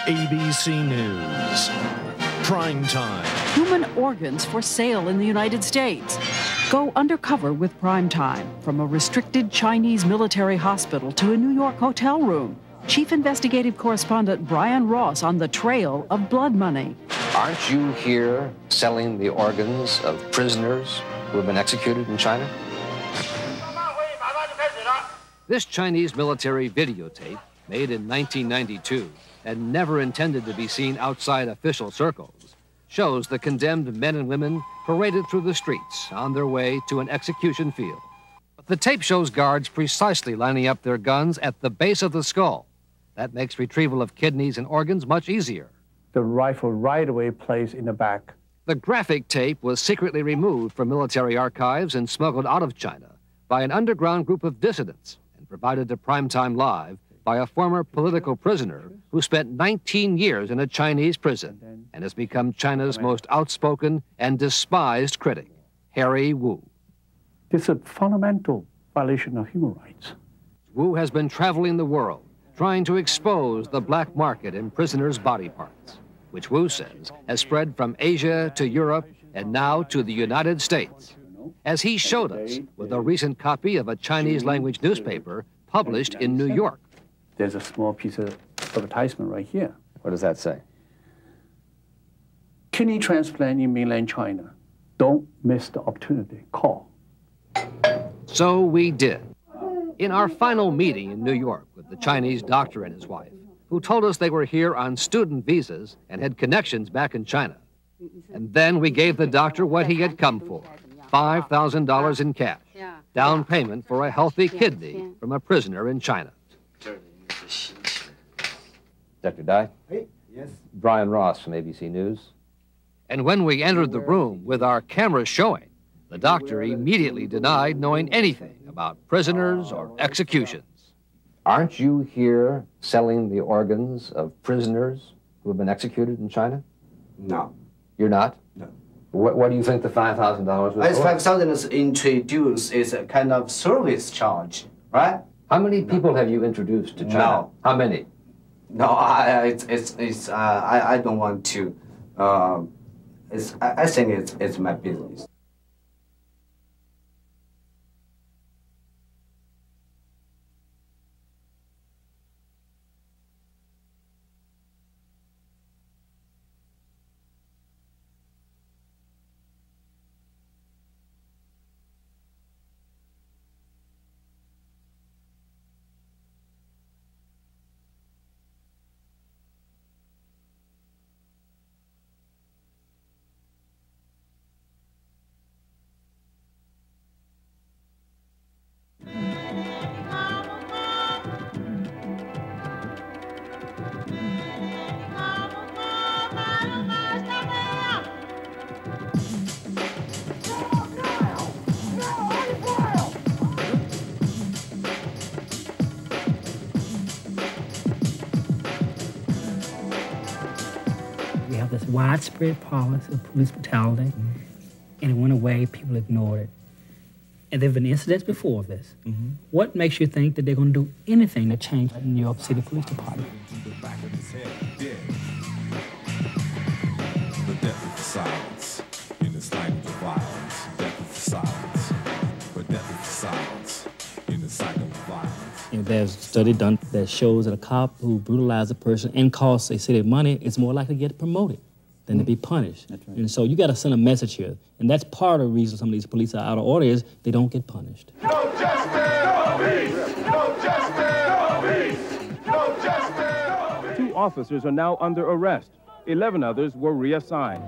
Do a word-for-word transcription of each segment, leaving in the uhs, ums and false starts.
A B C News. Prime time. Human organs for sale in the United States. Go undercover with Prime Time. From a restricted Chinese military hospital to a New York hotel room. Chief Investigative Correspondent Brian Ross on the trail of blood money. Aren't you here selling the organs of prisoners who have been executed in China? This Chinese military videotape, made in nineteen ninety-two and never intended to be seen outside official circles, shows the condemned men and women paraded through the streets on their way to an execution field. But the tape shows guards precisely lining up their guns at the base of the skull. That makes retrieval of kidneys and organs much easier. The rifle right away placed in the back. The graphic tape was secretly removed from military archives and smuggled out of China by an underground group of dissidents and provided to Primetime Live by a former political prisoner who spent nineteen years in a Chinese prison and has become China's most outspoken and despised critic, Harry Wu. This is a fundamental violation of human rights. Wu has been traveling the world trying to expose the black market in prisoners' body parts, which Wu says has spread from Asia to Europe and now to the United States, as he showed us with a recent copy of a Chinese-language newspaper published in New York. There's a small piece of advertisement right here. What does that say? Kidney transplant in mainland China. Don't miss the opportunity. Call. So we did. In our final meeting in New York with the Chinese doctor and his wife, who told us they were here on student visas and had connections back in China. And then we gave the doctor what he had come for, five thousand dollars in cash, down payment for a healthy kidney from a prisoner in China. Doctor Dai? Hey, yes. Brian Ross from A B C News. And when we entered the room with our cameras showing, the doctor immediately denied knowing anything about prisoners or executions. Aren't you here selling the organs of prisoners who have been executed in China? No. You're not? No. What, what do you think the five thousand dollars was As for? five thousand is introduced is a kind of service charge, right? How many people have you introduced to China? No. How many? No, I, I it's it's, it's uh, I I don't want to. Um, it's I, I think it's it's my business. We have this widespread policy of police brutality, mm-hmm. and it went away, people ignored it. And there have been incidents before this. Mm-hmm. What makes you think that they're going to do anything to change the New York City Police Department? The death of silence in this language of violence. Death of silence. But death of silence in the cycle of violence. You know, there's a study done that shows that a cop who brutalizes a person and costs a city money is more likely to get promoted than mm-hmm. to be punished. That's right. And so you got to send a message here. And that's part of the reason some of these police are out of order is they don't get punished. No justice! No peace! No justice! No peace! No justice! Two officers are now under arrest. Eleven others were reassigned.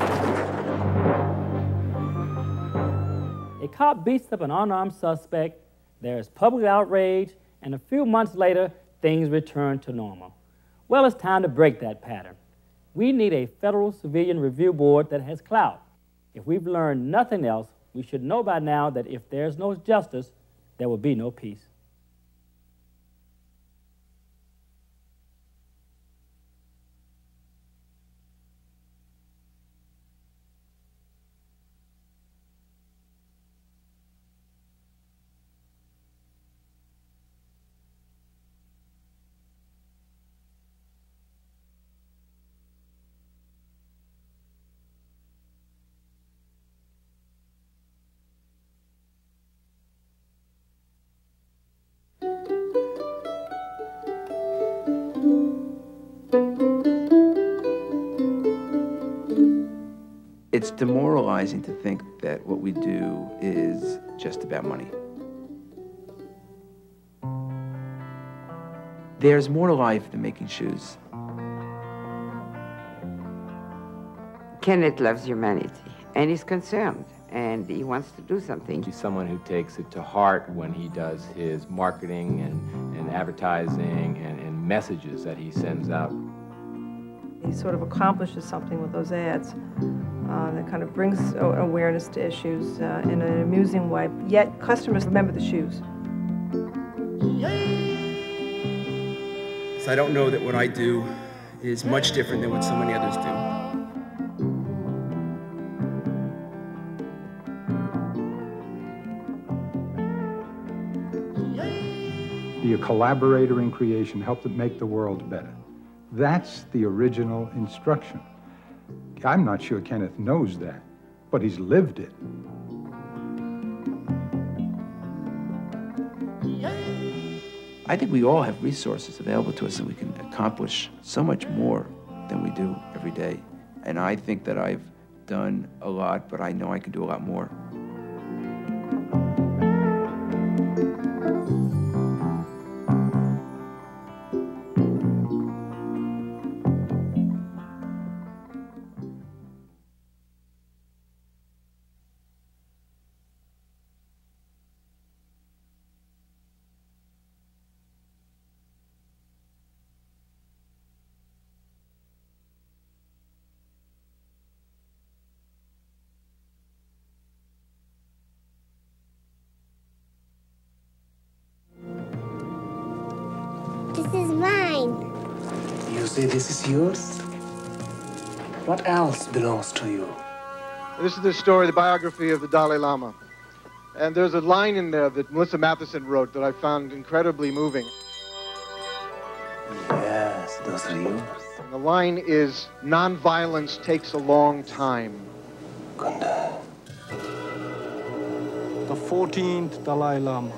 A cop beats up an unarmed suspect, there is public outrage, and a few months later, things return to normal. Well, it's time to break that pattern. We need a federal civilian review board that has clout. If we've learned nothing else, we should know by now that if there's no justice, there will be no peace. It's demoralizing to think that what we do is just about money. There's more to life than making shoes. Kenneth loves humanity, and he's concerned, and he wants to do something. He's someone who takes it to heart when he does his marketing and, and advertising and, and messages that he sends out. He sort of accomplishes something with those ads uh, that kind of brings awareness to issues uh, in an amusing way, yet customers remember the shoes. So I don't know that what I do is much different than what so many others do. Be a collaborator in creation, help to make the world better. That's the original instruction. I'm not sure Kenneth knows that, but he's lived it. I think we all have resources available to us that we can accomplish so much more than we do every day. And I think that I've done a lot, but I know I can do a lot more. This is mine. You say this is yours? What else belongs to you? This is the story, the biography of the Dalai Lama. And there's a line in there that Melissa Matheson wrote that I found incredibly moving. Yes, those are yours. And the line is, "Nonviolence takes a long time." Kunda. The fourteenth Dalai Lama.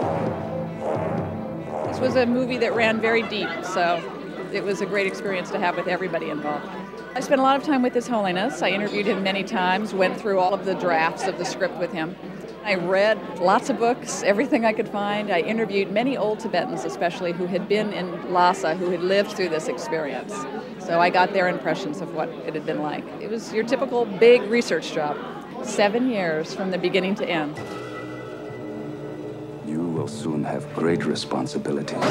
This was a movie that ran very deep, so it was a great experience to have with everybody involved. I spent a lot of time with His Holiness. I interviewed him many times, went through all of the drafts of the script with him. I read lots of books, everything I could find. I interviewed many old Tibetans, especially, who had been in Lhasa, who had lived through this experience. So I got their impressions of what it had been like. It was your typical big research job. Seven years from the beginning to end. You will soon have great responsibilities.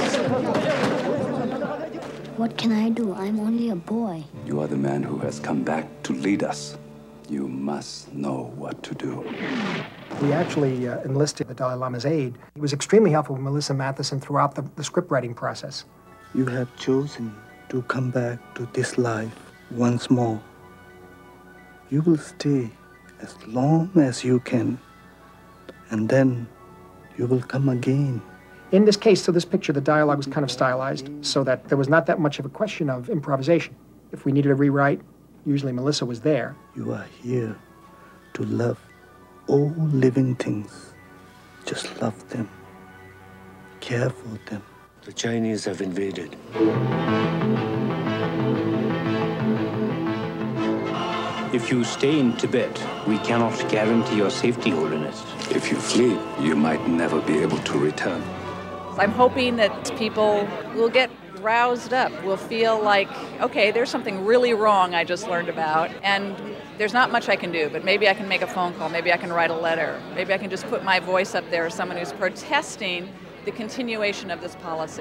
What can I do? I'm only a boy. You are the man who has come back to lead us. You must know what to do. We actually uh, enlisted the Dalai Lama's aid. He was extremely helpful with Melissa Matheson throughout the, the script writing process. You have chosen to come back to this life once more. You will stay as long as you can, and then you will come again. In this case, so this picture, the dialogue was kind of stylized so that there was not that much of a question of improvisation. If we needed a rewrite, usually Melissa was there. You are here to love all living things. Just love them. Care for them. The Chinese have invaded. If you stay in Tibet, we cannot guarantee your safety, Holiness. If you flee, you might never be able to return. I'm hoping that people will get roused up, will feel like, okay, there's something really wrong I just learned about, and there's not much I can do, but maybe I can make a phone call, maybe I can write a letter, maybe I can just put my voice up there as someone who's protesting the continuation of this policy.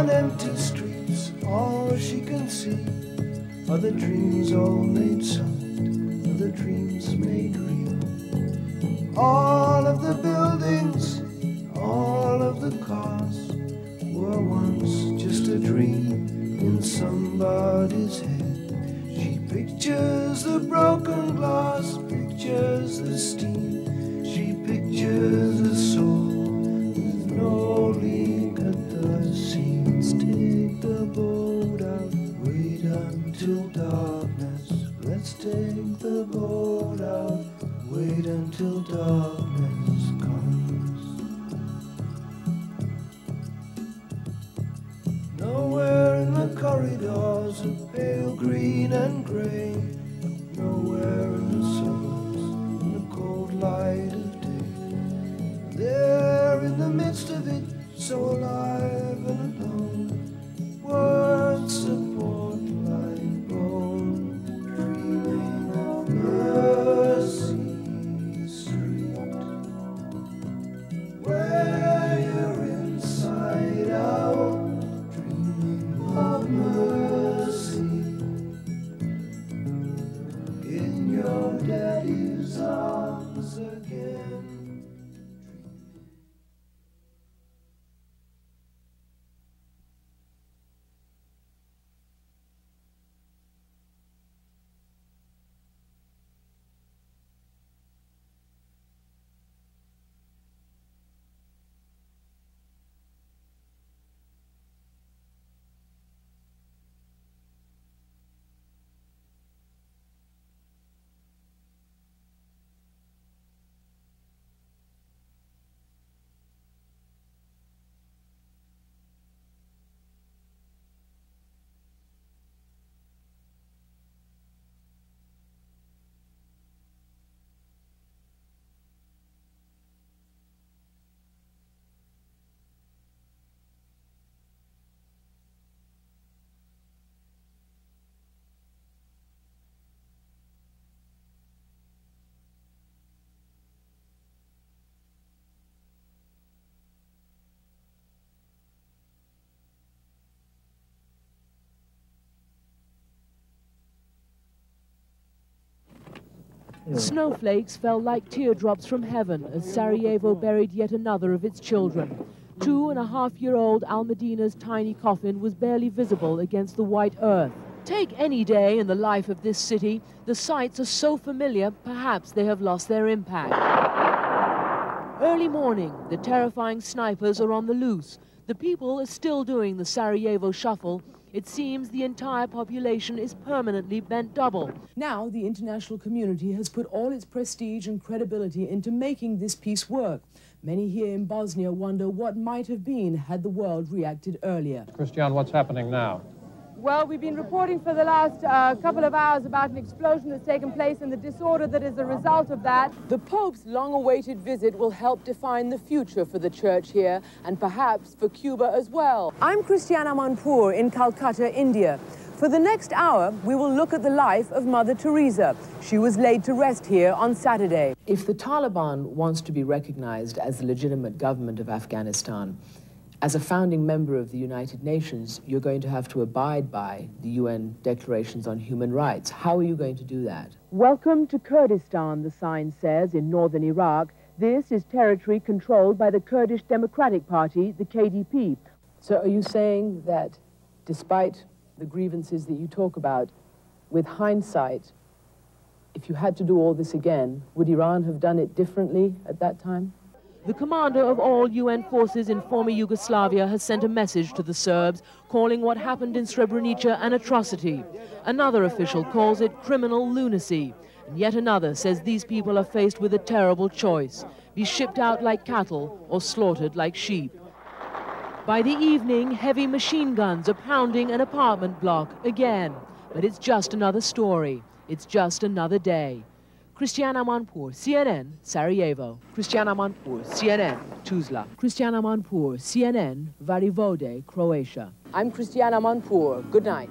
on empty streets, all she can see are the dreams all made solid, are the dreams made real. All of the buildings, all of the cars were once just a dream in somebody's head. She pictures the broken glass, pictures the steam, she pictures a soul with no leak at the seams. Take the boat out, wait until darkness. Let's take the boat out, wait until darkness comes. Nowhere in the corridors of pale green and grey, nowhere in the suburbs in the cold light of day. There in the midst of it, so alive and alone, words support like bone, dreaming of Mercy Street, where you're inside out, of mercy in your daddy's arms again. Snowflakes fell like teardrops from heaven as Sarajevo buried yet another of its children. Two and a half-year-old Almedina's tiny coffin was barely visible against the white earth. Take any day in the life of this city, the sights are so familiar, perhaps they have lost their impact. Early morning, the terrifying snipers are on the loose. The people are still doing the Sarajevo shuffle. It seems the entire population is permanently bent double. Now the international community has put all its prestige and credibility into making this peace work. Many here in Bosnia wonder what might have been had the world reacted earlier. Christian, what's happening now? Well, we've been reporting for the last uh, couple of hours about an explosion that's taken place and the disorder that is a result of that. The Pope's long-awaited visit will help define the future for the church here and perhaps for Cuba as well. I'm Christiana Manpoor in Calcutta, India. For the next hour, we will look at the life of Mother Teresa. She was laid to rest here on Saturday. If the Taliban wants to be recognized as the legitimate government of Afghanistan, as a founding member of the United Nations, you're going to have to abide by the U N declarations on human rights. How are you going to do that? Welcome to Kurdistan, the sign says, in northern Iraq. This is territory controlled by the Kurdish Democratic Party, the K D P. So are you saying that despite the grievances that you talk about, with hindsight, if you had to do all this again, would Iran have done it differently at that time? The commander of all U N forces in former Yugoslavia has sent a message to the Serbs, calling what happened in Srebrenica an atrocity. Another official calls it criminal lunacy. And yet another says these people are faced with a terrible choice: be shipped out like cattle or slaughtered like sheep. By the evening, heavy machine guns are pounding an apartment block again. But it's just another story. It's just another day. Christiana Manpoor, C N N, Sarajevo. Christiana Manpoor, C N N, Tuzla. Christiana Manpoor, C N N, Varivode, Croatia. I'm Christiana Manpoor. Good night.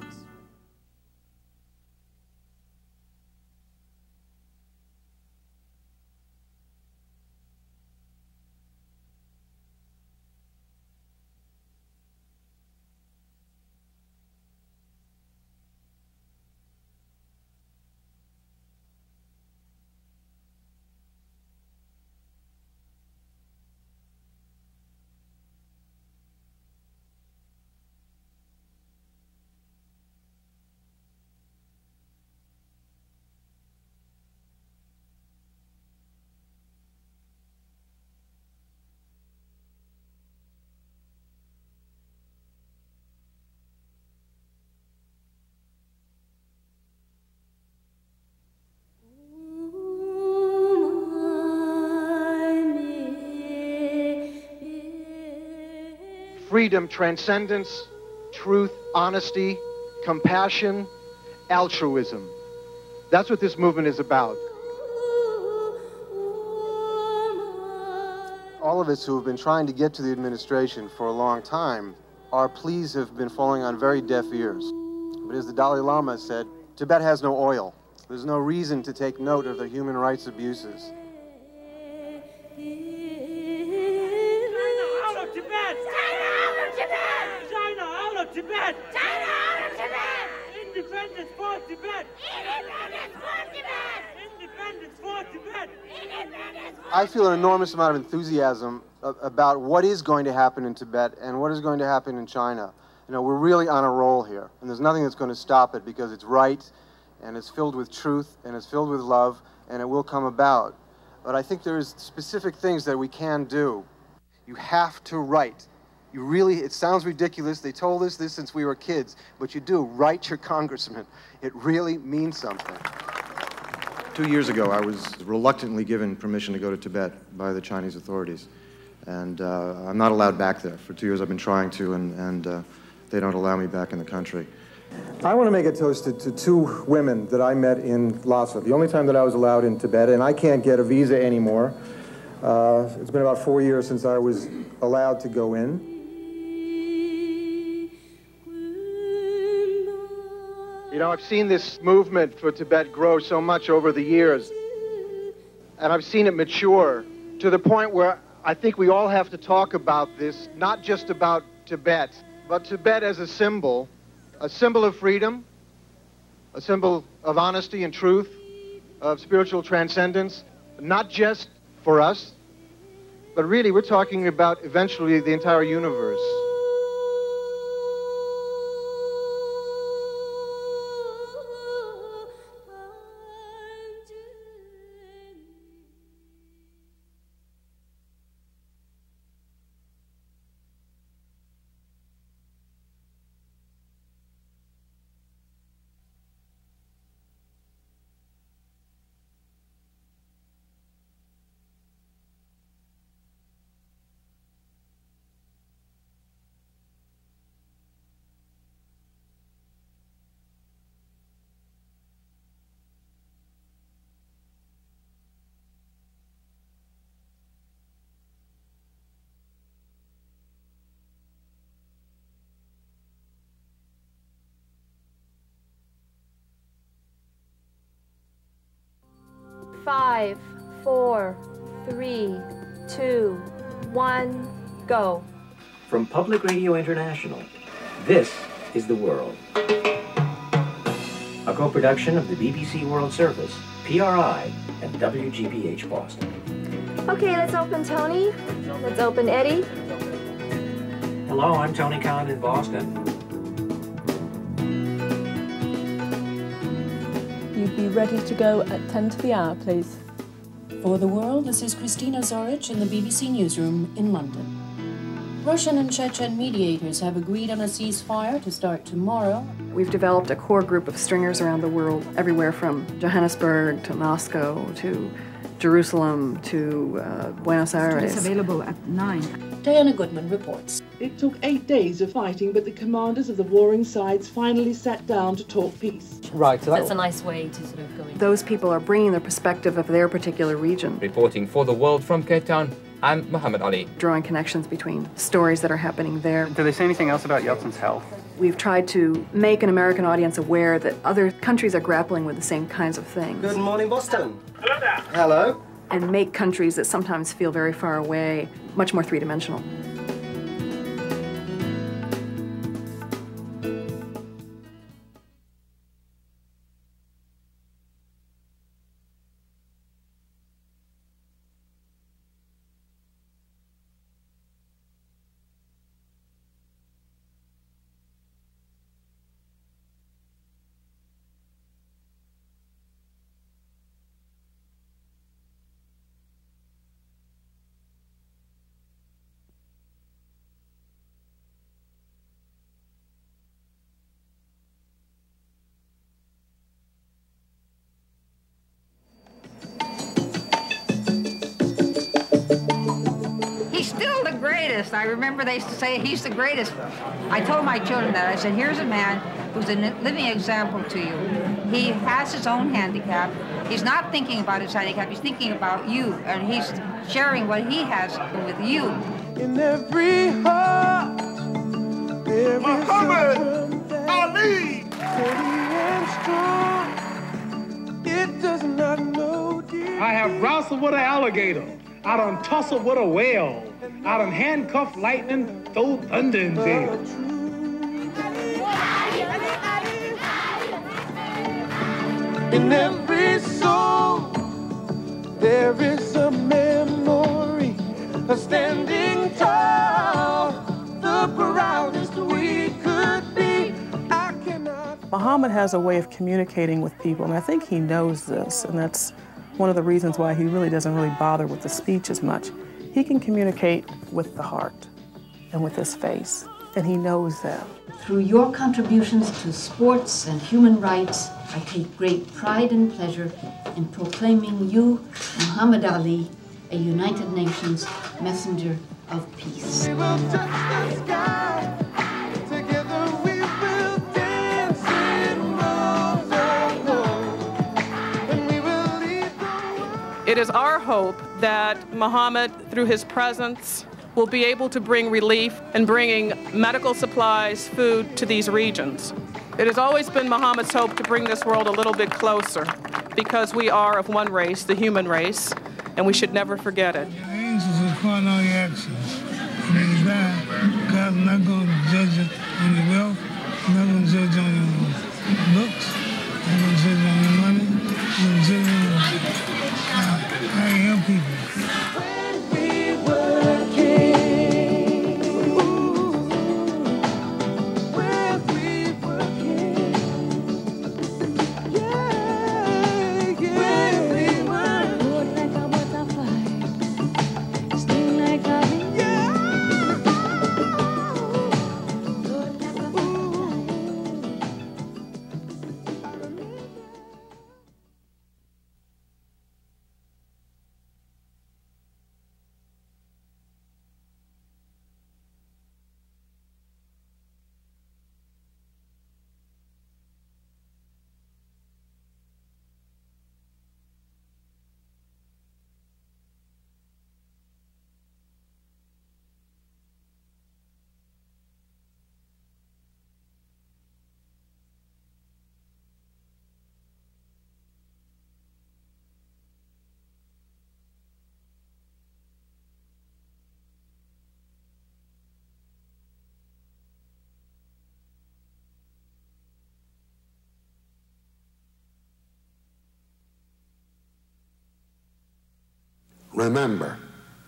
freedom, transcendence, truth, honesty, compassion, altruism. That's what this movement is about. All of us who have been trying to get to the administration for a long time, our pleas have been falling on very deaf ears. But as the Dalai Lama said, Tibet has no oil. There's no reason to take note of the human rights abuses. Tibet! China out of Tibet! Independence for Tibet! Independence for Tibet! Independence for Tibet! Independence for I feel an enormous amount of enthusiasm about what is going to happen in Tibet and what is going to happen in China. You know, we're really on a roll here, and there's nothing that's going to stop it because it's right, and it's filled with truth, and it's filled with love, and it will come about. But I think there's specific things that we can do. You have to write. You really, it sounds ridiculous. They told us this since we were kids, but you do. Write your congressman. It really means something. Two years ago, I was reluctantly given permission to go to Tibet by the Chinese authorities. And uh, I'm not allowed back there. For two years, I've been trying to, and, and uh, they don't allow me back in the country. I want to make a toast to, to two women that I met in Lhasa, the only time that I was allowed in Tibet, and I can't get a visa anymore. Uh, it's been about four years since I was allowed to go in. You know, I've seen this movement for Tibet grow so much over the years, and I've seen it mature to the point where I think we all have to talk about this, not just about Tibet, but Tibet as a symbol, a symbol of freedom, a symbol of honesty and truth, of spiritual transcendence, not just for us, but really we're talking about eventually the entire universe. Five, four, three, two, one, go. From Public Radio International, this is The World. A co-production of the B B C World Service, P R I, and W G B H Boston. Okay, let's open Tony. Let's open Eddie. Hello, I'm Tony Khan in Boston. You'd be ready to go at ten to the hour, please. For The World, this is Christina Zorich in the B B C Newsroom in London. Russian and Chechen mediators have agreed on a ceasefire to start tomorrow. We've developed a core group of stringers around the world, everywhere from Johannesburg to Moscow to Jerusalem to uh, Buenos Aires. It's available at nine. Diana Goodman reports. It took eight days of fighting, but the commanders of the warring sides finally sat down to talk peace. Right, so that's a nice way to sort of go in. Those people are bringing their perspective of their particular region. Reporting for The World from Cape Town, I'm Muhammad Ali. Drawing connections between stories that are happening there. Do they say anything else about Yeltsin's health? We've tried to make an American audience aware that other countries are grappling with the same kinds of things. Good morning, Boston. Hello there. Hello. And make countries that sometimes feel very far away much more three-dimensional. greatest. I remember they used to say he's the greatest. I told my children that. I said, here's a man who's a living example to you. He has his own handicap. He's not thinking about his handicap. He's thinking about you, and he's sharing what he has with you. In every heart, there Muhammad Ali! Steady and strong, it does not know dear. I have wrestled with an alligator. I done tussled with a whale. I done handcuffed lightning, throw thunder in jail. In every soul, there is a memory of standing tall, the proudest we could be. I cannot. Muhammad has a way of communicating with people, and I think he knows this, and that's one of the reasons why he really doesn't really bother with the speech as much. He can communicate with the heart and with his face, and he knows that. Through your contributions to sports and human rights, I take great pride and pleasure in proclaiming you, Muhammad Ali, a United Nations messenger of peace. We will touch the sky. Together we will dance in rows of gold. And we will lead the world. It is our hope that Muhammad, through his presence, will be able to bring relief and bringing medical supplies, food to these regions. It has always been Muhammad's hope to bring this world a little bit closer because we are of one race, the human race, and we should never forget it. Your angels will find all your actions. And in that, God's not going to judge it on your wealth, He's not going to judge on your looks, He's not going to judge on your money, He's going to judge on how, how you help people. Remember,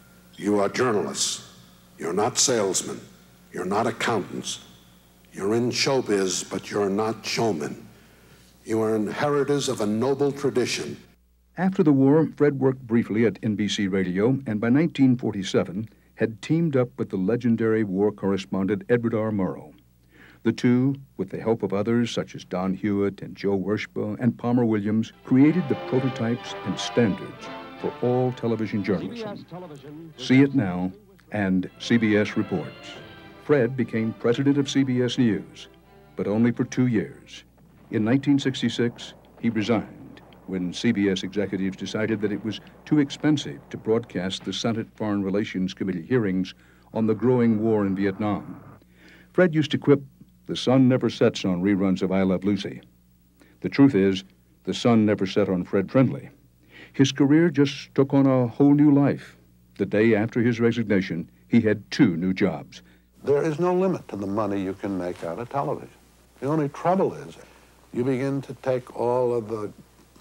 you are journalists. You're not salesmen. You're not accountants. You're in showbiz, but you're not showmen. You are inheritors of a noble tradition. After the war, Fred worked briefly at N B C Radio, and by nineteen forty-seven had teamed up with the legendary war correspondent Edward R. Murrow. The two, with the help of others such as Don Hewitt and Joe Wershba and Palmer Williams, created the prototypes and standards for all television journalism. See It Now and C B S Reports. Fred became president of C B S News, but only for two years. In nineteen sixty-six, he resigned when C B S executives decided that it was too expensive to broadcast the Senate Foreign Relations Committee hearings on the growing war in Vietnam. Fred used to quip, "The sun never sets on reruns of I Love Lucy." The truth is, the sun never set on Fred Friendly. His career just took on a whole new life. The day after his resignation, he had two new jobs. There is no limit to the money you can make out of television. The only trouble is you begin to take all of the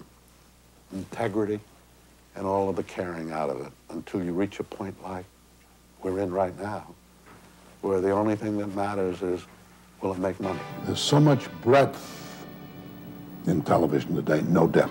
integrity and all of the caring out of it until you reach a point like we're in right now, where the only thing that matters is, will it make money? There's so much breadth in television today, no depth.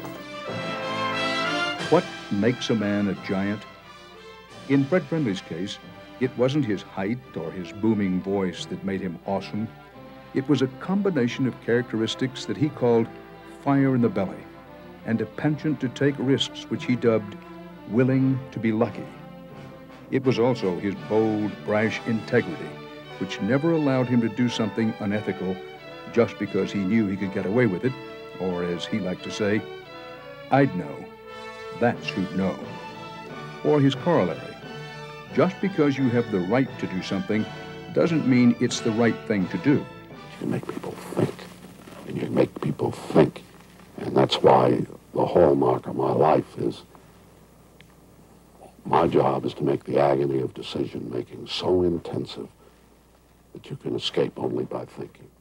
What makes a man a giant? In Fred Friendly's case, it wasn't his height or his booming voice that made him awesome. It was a combination of characteristics that he called fire in the belly and a penchant to take risks which he dubbed willing to be lucky. It was also his bold, brash integrity, which never allowed him to do something unethical just because he knew he could get away with it, or as he liked to say, I'd know. That's who'd know. Or his corollary, just because you have the right to do something doesn't mean it's the right thing to do. You can make people think, and you make people think. And that's why the hallmark of my life is my job is to make the agony of decision-making so intensive that you can escape only by thinking.